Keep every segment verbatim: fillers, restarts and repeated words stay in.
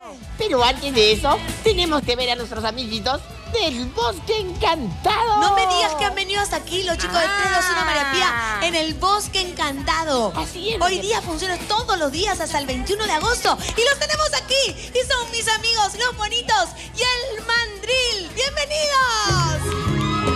Pero antes de eso, tenemos que ver a nuestros amiguitos del Bosque Encantado. No me digas que han venido hasta aquí los chicos ah. del tres dos uno María Pía en el Bosque Encantado. Así es. Hoy día funciona todos los días hasta el veintiuno de agosto. Y los tenemos aquí. Y son mis amigos, los bonitos y el mandril. ¡Bienvenidos!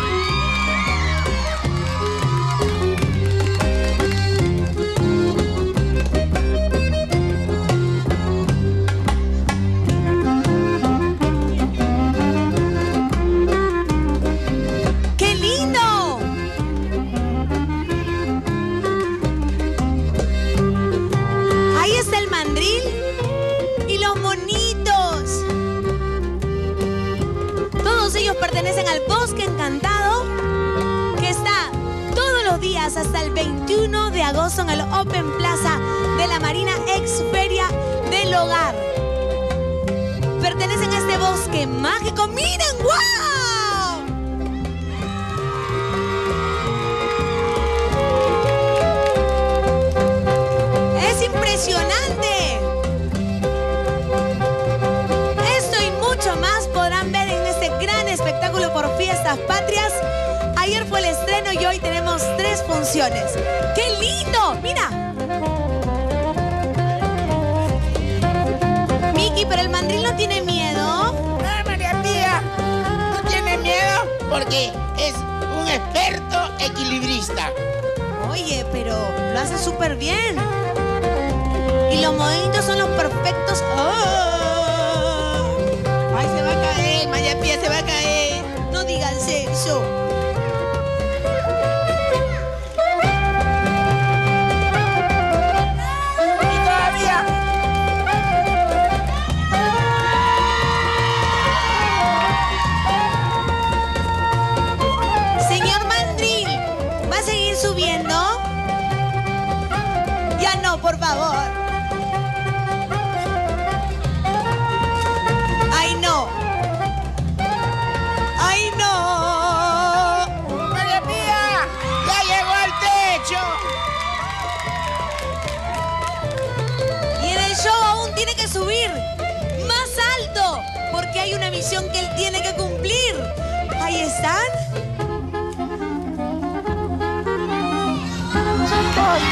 Pertenecen al Bosque Encantado, que está todos los días hasta el veintiuno de agosto en el Open Plaza de la Marina Ex Feria del Hogar. Pertenecen a este bosque mágico. ¡Miren! ¡Wow! ¡Es impresionante! Esto y mucho más podrán ver en este gran espectáculo por Fiestas Patrias. Ayer fue el estreno y hoy tenemos tres funciones. ¡Qué lindo! ¡Mira! Miki, pero el mandril no tiene miedo. No, María Pía, no tiene miedo porque es un experto equilibrista. Oye, pero lo hace súper bien. Y los movimientos son los perfectos. ¡Oh! ¡Ay, se va a caer! María Pía se va a caer. No digan eso. Y todavía. Señor mandril, ¿va a seguir subiendo? Ya no, por favor. ¡Ay, no! ¡Ay, no! ¡María Pía! ¡Ya llegó al techo! Y en el show aún tiene que subir más alto, porque hay una misión que él tiene que cumplir. Ahí están. ¡Chicos!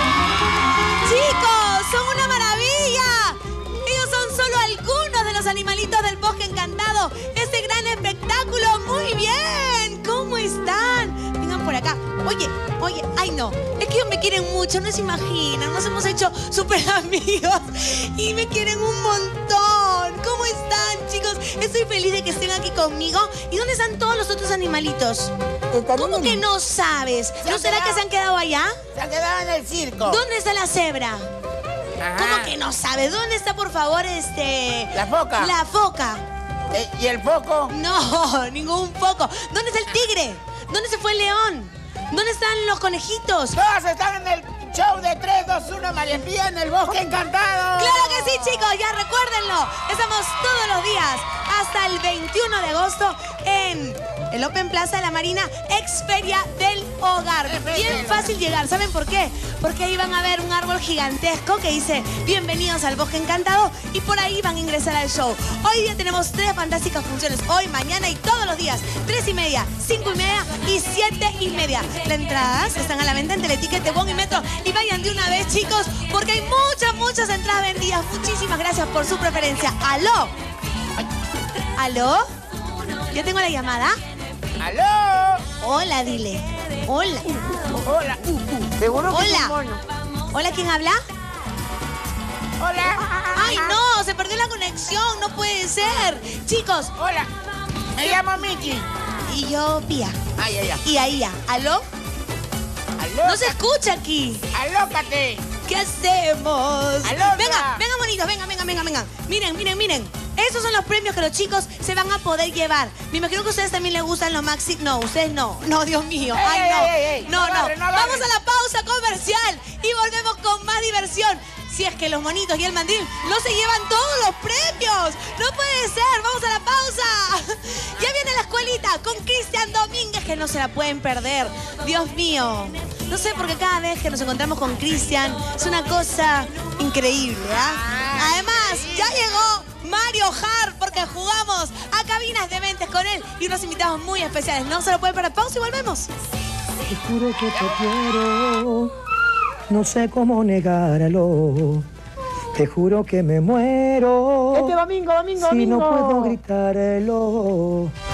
¡Chicos! ¡Son una maravilla! Ellos son solo algunos de los animalitos del Bosque Encantado. Este gran espectáculo. ¡Muy bien! ¿Cómo están? Vengan por acá. Oye, oye, ay no. Es que ellos me quieren mucho, no se imaginan. Nos hemos hecho súper amigos y me quieren un montón. ¿Cómo están, chicos? Estoy feliz de que estén aquí conmigo. ¿Y dónde están todos los otros animalitos? ¿Cómo que no sabes? ¿No será que se han quedado allá? Se han quedado en el circo. ¿Dónde está la cebra? Ajá. ¿Cómo que no sabes? ¿Dónde está, por favor, este... La foca. La foca. Eh, ¿Y el foco? No, ningún foco. ¿Dónde está el tigre? ¿Dónde se fue el león? ¿Dónde están los conejitos? Todos están en el show de tres dos uno María Pía en el Bosque Encantado. ¡Claro que sí, chicos! Ya recuérdenlo. Estamos todos los días hasta el veintiuno de agosto en el Open Plaza de la Marina Ex Feria del Hogar. Bien fácil llegar. ¿Saben por qué? Porque ahí van a ver un árbol gigantesco que dice bienvenidos al Bosque Encantado y por ahí van a ingresar al show. Hoy día tenemos tres fantásticas funciones. Hoy, mañana y todos los días. Tres y media, cinco y media y siete y media. Las entradas están a la venta en Teleticket, Tebón y Metro. Y vayan de una vez, chicos, porque hay muchas, muchas entradas vendidas. Muchísimas gracias por su preferencia. ¡Aló! ¿Aló? ¿Ya tengo la llamada? ¡Aló! Hola, dile. Hola. Hola. Uh, uh. ¿Seguro que es un mono? Hola. ¿Hola, quién habla? Hola. ¡Ay, no! Se perdió la conexión. No puede ser. Chicos. Hola. Me llamo Miki. Y yo, Pía. Ay, ay, ay. Y ahí ya. ¿Aló? ¡Aló! No se escucha aquí. ¡Alócate! ¿Qué hacemos? ¡Aló! Venga, venga, bonitos. Venga, venga, venga, venga. Miren, miren, miren. Esos son los premios que los chicos se van a poder llevar. Me imagino que a ustedes también les gustan los maxi. No, ustedes no. No, Dios mío. Ey, Ay, no. ey, ey, ey. No, No no. agarre, no Vamos agarre. a la pausa comercial y volvemos con más diversión. Si es que los monitos y el mandril no se llevan todos los premios. No puede ser. Vamos a la pausa. Ya viene la escuelita con Cristian Domínguez, que no se la pueden perder. Dios mío. No sé, porque cada vez que nos encontramos con Cristian es una cosa increíble, ¿ah? Además, ya llegó más aflojar porque jugamos a Cabinas de Mentes con él y unos invitados muy especiales. No se lo pueden perder. Pausa y volvemos. Te juro que te quiero, no sé cómo negarlo. Te juro que me muero. Este domingo, domingo, si domingo. no puedo gritarlo.